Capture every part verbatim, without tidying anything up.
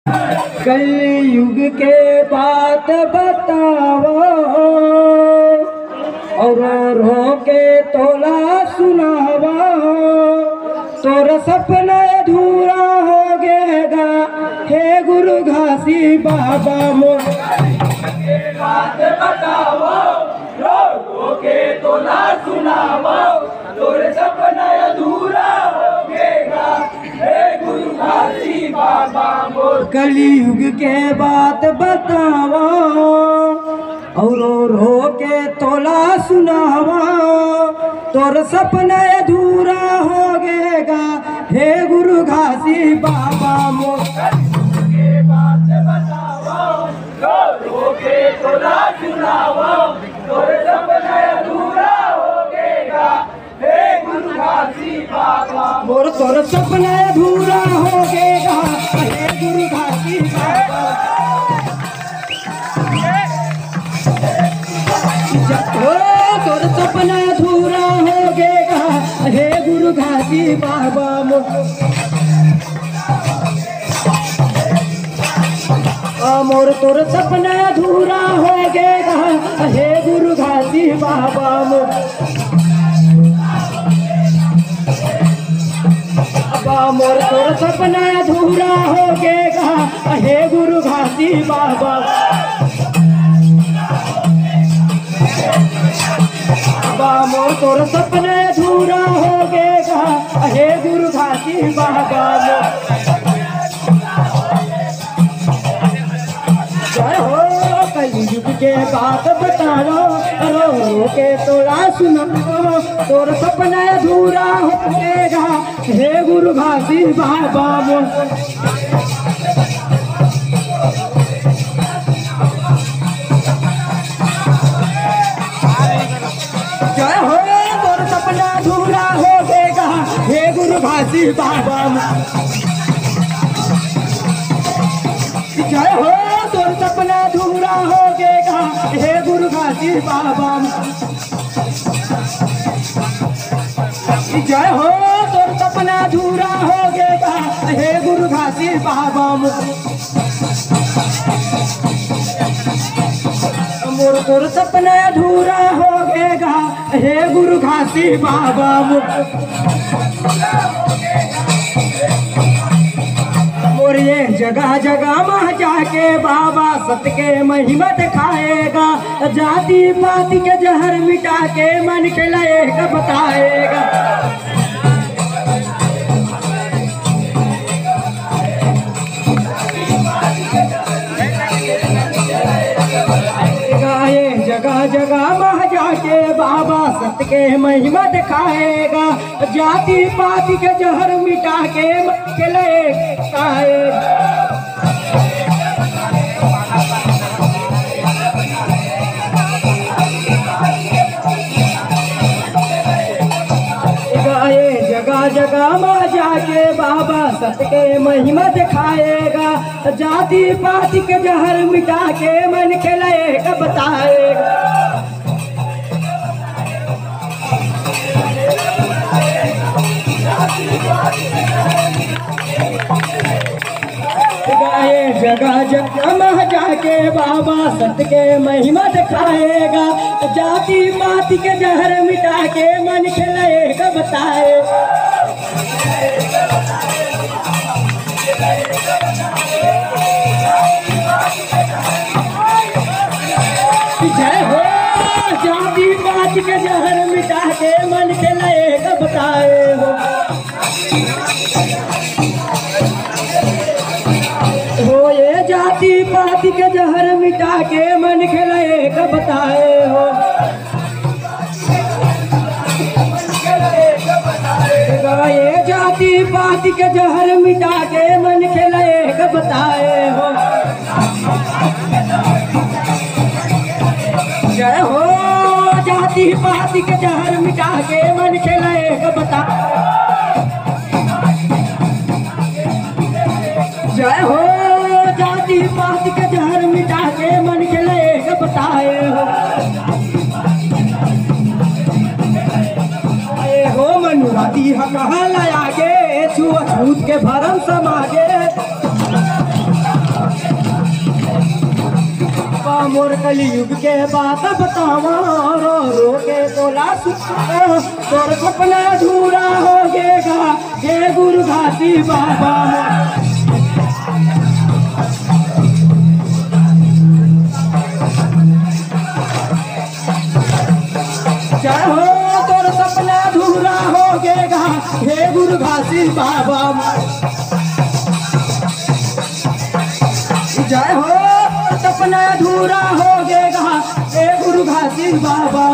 कलयुग के बात बताओ और रो के तोला सुनावा, तोर सपना अधूरा हो गएगा हे गुरु घासी बाबा मोर। के बात बताओ रो रो के तोला सुनावा, तोर सपना अधूरा हो गएगा हे गुरु घासी बाबा मोर। कलयुग के बात बतावा और रो के तोला सुनावा, तोर सपना अधूरा हो गएगा हे गुरु घासी बाबा मोर। के बात बताओ रो रो के तोला सुनावा, तोर सपना अधूरा हो गएगा हे गुरु घासी बाबा मोर। तोर सपना अधूरा हो गएगा हे गुरु घासी बाबा। तोर सपना अधूरा हो गएगा हे गुरु घासी बाबा मोर। तोर सपना अधूरा हो गएगा हे गुरु घासी बाबा मोर। मोर तोर सपना अधूरा हो गएगा हे गुरु घासी बाबा। मोर तोर सपना अधूरा हो गएगा हे गुरु घासी बाबा। जय हो कलयुग के बात बताओ रो रो के तोला सुनाओ, तोर सपना अधूरा हो गएगा हे गुरु घासी बाबा मोर। जय हो तोर सपना अधूरा हो गएगा हे गुरु घासी बाबा। जय हो तोर सपना अधूरा हो गएगा हे गुरु घासी बाबा। जय हो तोर सपना अधूरा हो गएगा हे गुरु घासी बाबा मोर। तोर सपना अधूरा हो गएगा हे गुरु घासी बाबा मोर। ये जगह जगह में जाके बाबा सत्य के महिमा दिखाएगा, जाति पाति के जहर मिटा के मन के लाएगा बताएगा। ये जगह जगह में जाके बाबा सत्य के महिमा दिखाएगा, जाति पाति के जहर मिटा के मन के लाएगा। जगह जगह में जाके बाबा सत्य के महिमा दिखाएगा, जाति पाति के जहर मिटा के मन के लाएगा बताएगा। जगह जगह में जाके बाबा सत्य के महिमा दिखाएगा, जाति पाति के जहर मिटा के मन के लाएगा बताएगा। जय हो जाति पाति के जहर मिटा के मन के लाएगा बताए हो। हो ये जाति पाति के जहर मिटा के मन के लाएगा बताए हो। ये जाति पाति के जहर मिटा के मन के लाएगा बताए हो। जय हो जाति पाति के जहर मिटा के मन के लाएगा बता। जय हो जाति पाति के जहर मिटा के मन के लाएगा बताए हो। हो मनुवादी कहाँ लाया गे छुआ छूत के भरम समागे। मोर कलयुग के बात बतावा रो रो के तोला सुनावा तोर सपना अधूरा हो गेगा हे गुरु घासी बाबा जय हो तोर सपना अधूरा हो गेगा हे गुरु घासी बाबा जय हो सपना अधूरा हो गेगा हे गुरु घासी बाबा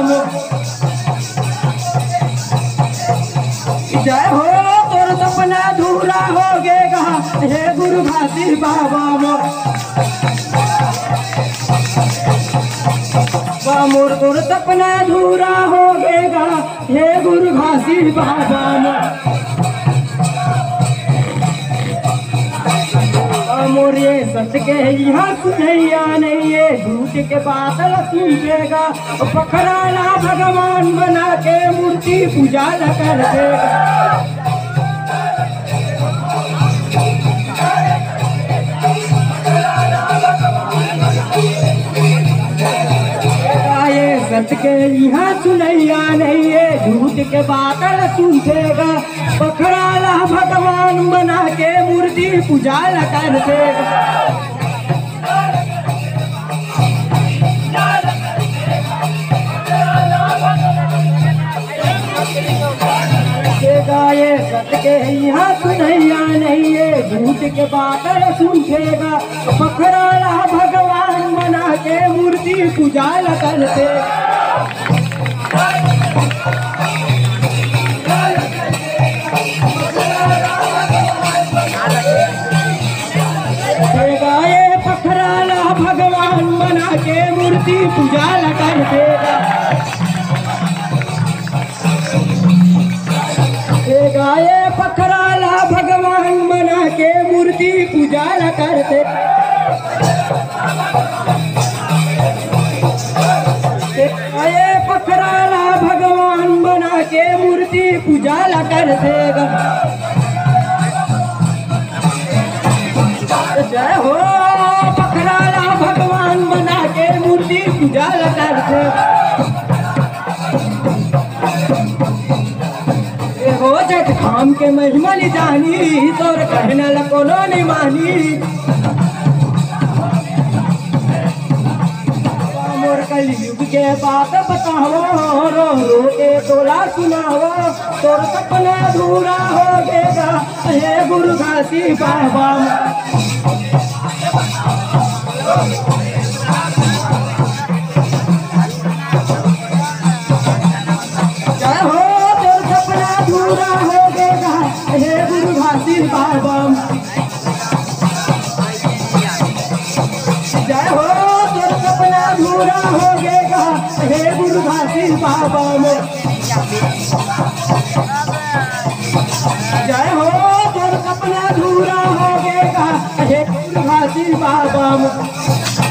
जय हो तोर सपना अधूरा हो गेगा हे गुरु घासी बाबा मोर तोर सपना अधूरा हो गेगा हे गुरु घासी बाबा मोर ये सच के यहाँ सुनैया नहीं ये झूठ के बादल सुनेगा पखराना भगवान बना के मूर्ति पूजा न कर देगा सच के यहाँ सुनैया नहीं ये झूठ के बादल सुनेगा पखराला भगवान बना के मूर्ति पूजा न कर देगा ये सच के यहाँ सुनैया नहीं ये झूठ के बादल सुनेगा पखराला भगवान बना के मूर्ति पूजा न कर देगा ये पखराला भगवान बना के मूर्ति पूजा न कर देगा ये पखराला भगवान बना के मूर्ति पूजा न करते ये पखराला भगवान बना के मूर्ति पूजा न कर देगा जय हो पखराला भगवान बना के मूर्ति पूजा न कर देगा हो जग धाम के महिमा ली जानी तोर कहना लकोनो नहीं मानी मोर कलयुग के बात बताओ रो रो के तोला सुनाओ तोर सपना अधूरा हो गेगा हे गुरु घासी बाबा जय हो पूरा हो गेगा हे गुरु घासी बाबा जय हो तोर सपना पूरा हो गेगा हे गुरु घासी बाबा जय हो तोर सपना पूरा हो गेगा हे गुरु घासी बाबा